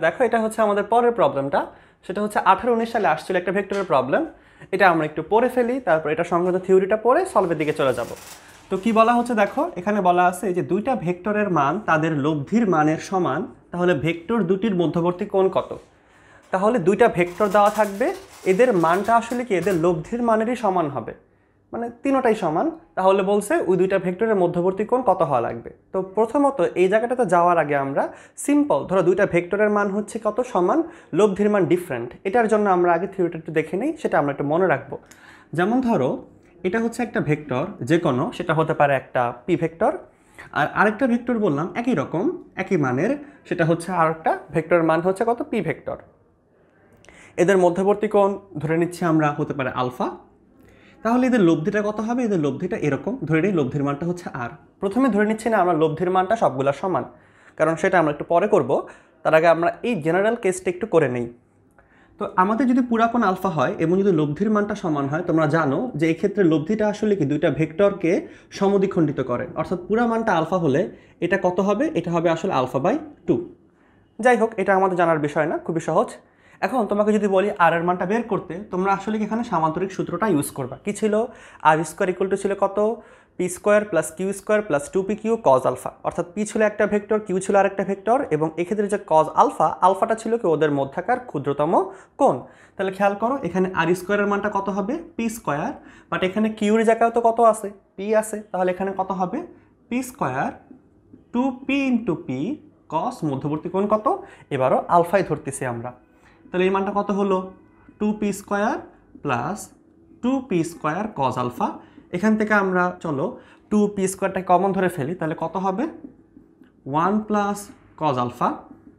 দেখো এটা হচ্ছে আমাদের পরের প্রবলেমটা, সেটা হচ্ছে 18-19 সালে আসছিল একটা ভেক্টরের প্রবলেম। এটা আমরা একটু পড়ে ফেলি, তারপর এটা সংক্রান্ত থিওরিটা পড়ে সলভের দিকে চলে যাব। তো কি বলা হচ্ছে দেখো, এখানে বলা আছে যে দুইটা ভেক্টরের মান তাদের লব্ধির মানের সমান, তাহলে ভেক্টর দুটির মধ্যবর্তী কোণ কত? তাহলে দুইটা ভেক্টর দেওয়া থাকবে, এদের মানটা আসলে কি এদের লব্ধির মানেরই সমান হবে, মানে তিনটাই সমান। তাহলে বলছে ওই দুইটা ভেক্টরের মধ্যবর্তী কোণ কত হওয়া লাগবে। তো প্রথমত এই জায়গাটাতে যাওয়ার আগে আমরা সিম্পল ধরো দুইটা ভেক্টরের মান হচ্ছে কত সমান, লব্ধির মান ডিফারেন্ট, এটার জন্য আমরা আগে থিওরিটা একটু দেখে নিই, সেটা আমরা একটু মনে রাখবো। যেমন ধরো এটা হচ্ছে একটা ভেক্টর যে কোনো, সেটা হতে পারে একটা পি ভেক্টর, আর আরেকটা ভেক্টর বললাম একই রকম একই মানের, সেটা হচ্ছে আরেকটা ভেক্টরের মান হচ্ছে কত, পি ভেক্টর। এদের মধ্যবর্তী কোণ ধরে নিচ্ছি আমরা হতে পারে আলফা। তাহলে এদের লব্ধিটা কত হবে, এদের লব্ধিটা এরকম ধরে নিই, লব্ধির মানটা হচ্ছে আর। প্রথমে ধরে নিচ্ছি না আমরা লব্ধির মানটা সবগুলা সমান, কারণ সেটা আমরা একটু পরে করব, তার আগে আমরা এই জেনারেল কেসটা একটু করে নেই। তো আমাদের যদি পুরাকোণ আলফা হয় এবং যদি লব্ধির মানটা সমান হয়, তোমরা জানো যে এই ক্ষেত্রে লব্ধিটা আসলে কি দুইটা ভেক্টরকে সমদ্বিখণ্ডিত করে, অর্থাৎ পুরা মানটা আলফা হলে এটা কত হবে, এটা হবে আসলে আলফা বাই 2। যাই হোক, এটা আমাদের জানার বিষয় না, খুবই সহজ। এখন তোমাকে যদি বলি আর এর মানটা বের করতে, তোমরা আসলে কি এখানে সামান্তরিক সূত্রটা ইউজ করবা। কি ছিল, আর স্কোয়ার ইকুয়াল টু ছিল কত, p square plus q square plus 2p q cos alpha, অর্থাৎ পি ছিল একটা ভেক্টর, কিউ ছিল আরেকটা ভেক্টর, এবং এক্ষেত্রে যে কজ আলফা, আলফাটা ছিল কি ওদের মধ্যকার ক্ষুদ্রতম কোণ। তাহলে খেয়াল করো এখানে আর স্কোয়ারের মানটা কত হবে, পি স্কোয়ার, বাট এখানে কিউর জায়গায় তো কত আছে, পি আছে, তাহলে এখানে কত হবে, p square 2p into p cos মধ্যবর্তী কোণ কত, এবারও আলফাই ধরতেছি আমরা। তাহলে এই মানটা কত হলো, 2p square plus 2p square cos alpha. এখান থেকে আমরা চলো 2p স্কোয়ারটা কমন ধরে ফেলি, তাহলে কত হবে 1 প্লাস কজ আলফা।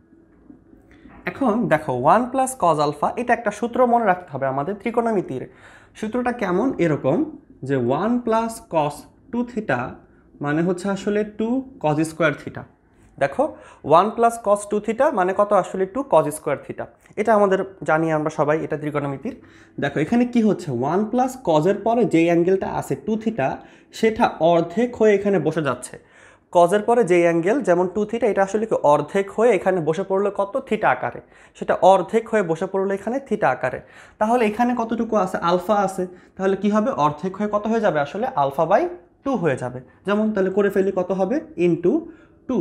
এখন দেখো 1 প্লাস কজ আলফা, এটা একটা সূত্র মনে রাখতে হবে আমাদের ত্রিকোণমিতির। সূত্রটা কেমন, এরকম যে 1 প্লাস কস 2 থিটা মানে হচ্ছে আসলে 2 কজ স্কোয়ার থিটা। দেখো 1 প্লাস কস 2 থিটা মানে কত, আসলে 2 কজ স্কোয়ার থিটা। এটা আমাদের জানি আমরা সবাই, এটা ত্রিকোণমিতির। দেখো এখানে কি হচ্ছে, 1 প্লাস কজের পরে যেই অ্যাঙ্গেলটা আছে 2 থিটা, সেটা অর্ধেক হয়ে এখানে বসে যাচ্ছে। কজের পরে যেই অ্যাঙ্গেল যেমন 2 থিটা, এটা আসলে কি অর্ধেক হয়ে এখানে বসে পড়লো কত, থিটা আকারে, সেটা অর্ধেক হয়ে বসে পড়লো এখানে থিটা আকারে। তাহলে এখানে কতটুকু আছে, আলফা আছে, তাহলে কি হবে, অর্ধেক হয়ে কত হয়ে যাবে, আসলে আলফা বাই 2 হয়ে যাবে। যেমন তাহলে করে ফেলি, কত হবে, ইন্টু 2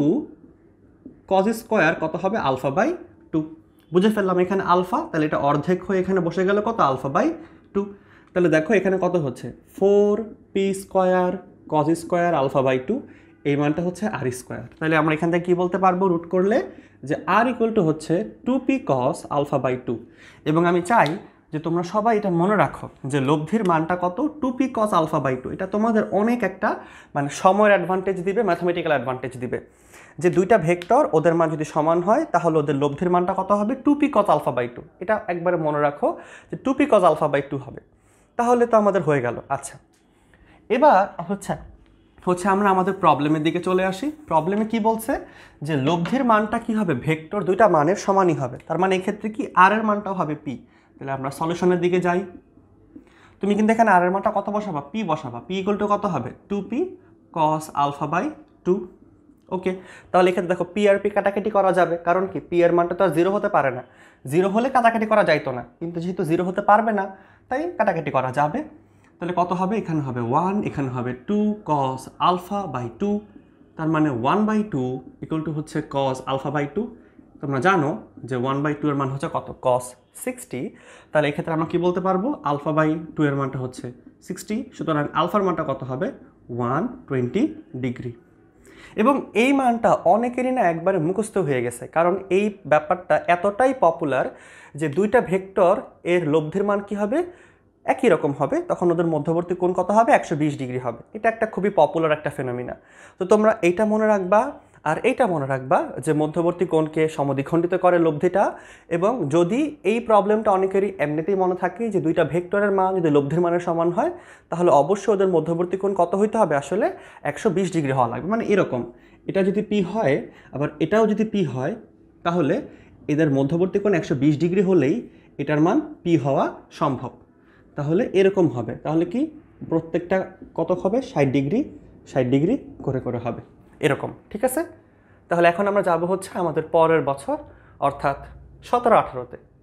কজ স্কোয়ার কত হবে, আলফা বাই 2। বুঝে ফেললাম এখানে আলফা, তাহলে এটা অর্ধেক হয়ে এখানে বসে গেল কত, আলফা বাই 2। তাহলে দেখো এখানে কত হচ্ছে, 4p square cos square alpha by 2, এই মানটা হচ্ছে আর স্কোয়ার। তাহলে আমরা এখান থেকে কী বলতে পারবো, রুট করলে যে আর ইকুয়াল টু হচ্ছে 2p কস আলফা বাই 2। এবং আমি চাই যে তোমরা সবাই এটা মনে রাখো যে লব্ধির মানটা কত, 2p কস আলফা বাই 2। এটা তোমাদের অনেক একটা মানে সময়ের অ্যাডভান্টেজ দিবে, ম্যাথমেটিক্যাল অ্যাডভান্টেজ দিবে, যে দুইটা ভেক্টর ওদের মান যদি সমান হয় তাহলে ওদের লব্ধির মানটা কত হবে, 2p কস আলফা বাই 2। এটা একবারে মনে রাখো যে 2p কস আলফা বাই 2 হবে। তাহলে তো আমাদের হয়ে গেল। আচ্ছা, এবার হচ্ছে আমরা আমাদের প্রবলেমের দিকে চলে আসি। প্রবলেমে কি বলছে যে লব্ধির মানটা কি হবে, ভেক্টর দুইটা মানের সমানই হবে, তার মানে এক্ষেত্রে কি আর এর মানটাও হবে পি। তাহলে আমরা সলিউশনের দিকে যাই। তুমি কিন্তু এখানে আর এর মানটা কত বসাবা, পি বসাবা। পি ইকুয়াল টু কত হবে, 2p কস আলফা বাই 2। ওকে, তাহলে এক্ষেত্রে দেখো পি আর পি কাটাকাটি করা যাবে, কারণ কি পি এর মানটা তো আর 0 হতে পারে না, 0 হলে কাটাকাটি করা যাইতো না, কিন্তু যেহেতু 0 হতে পারবে না তাই কাটাকাটি করা যাবে। তাহলে কত হবে, এখানে হবে 1, এখানে হবে 2 কস আলফা বাই 2, তার মানে 1 বাই 2 ইকুয়াল টু হচ্ছে কস আলফা বাই 2। তোমরা জানো যে 1 বাই 2 এর মান হচ্ছে কত, কস 60। তাহলে এক্ষেত্রে আমরা কি বলতে পারবো, আলফা বাই 2 এর মানটা হচ্ছে 60, সুতরাং আলফার মানটা কত হবে, 120 ডিগ্রি। এবং এই মানটা অনেকেরই না একবারে মুখস্থ হয়ে গেছে, কারণ এই ব্যাপারটা এতটাই পপুলার যে দুইটা ভেক্টর এর লব্ধির মান কি হবে, একই রকম হবে, তখন ওদের মধ্যবর্তী কোণ কত হবে, 120 ডিগ্রি হবে। এটা একটা খুবই পপুলার একটা ফেনোমিনা। তো তোমরা এইটা মনে রাখবা, আর এইটা মনে রাখবা যে মধ্যবর্তী কোণকে সমদ্বিখণ্ডিত করে লব্ধিটা। এবং যদি এই প্রবলেমটা অনেকেরই এমনিতেই মনে থাকে যে দুইটা ভেক্টরের মান যদি লব্ধির মানের সমান হয়, তাহলে অবশ্যই ওদের মধ্যবর্তী কোণ কত হইতে হবে, আসলে 120 ডিগ্রি হওয়া লাগবে। মানে এরকম, এটা যদি পি হয় আবার এটাও যদি পি হয়, তাহলে এদের মধ্যবর্তী কোণ 120 ডিগ্রি হলেই এটার মান পি হওয়া সম্ভব। তাহলে এরকম হবে, তাহলে কি প্রত্যেকটা কত হবে, 60 ডিগ্রি 60 ডিগ্রি করে করে হবে এরকম। ঠিক আছে, তাহলে এখন আমরা যাব হচ্ছে আমাদের পরের বছর, অর্থাৎ 17 18-তে।